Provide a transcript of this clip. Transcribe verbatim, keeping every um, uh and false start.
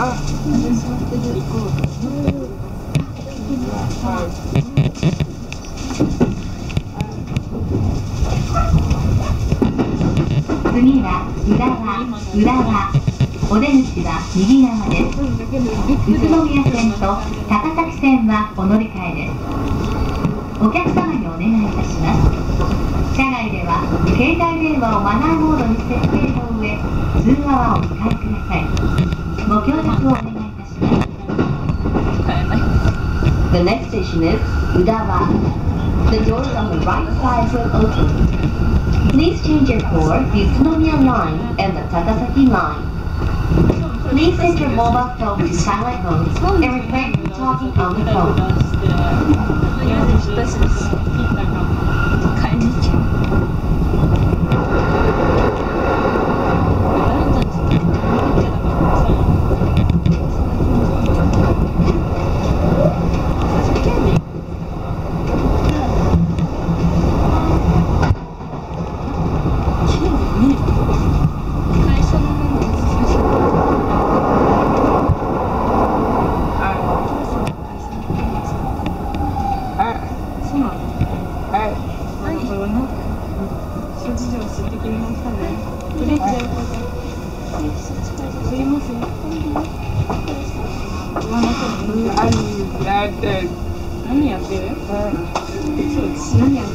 次は浦和、浦和。お出口は右側です。宇都宮線と高崎線はお乗り換えです。お客様にお願いいたします。車内では携帯電話をマナーモードに設定の上、通話はお控えください。ご協力をお願いいたします。The next station is Urawa. The doors on the right side will open. Please change your for the Utsunomiya line and the Takasaki line. Please set your mobile phone to silent mode and refrain from talking on the phone. 何やってる？何やってる？そうです。何やってる？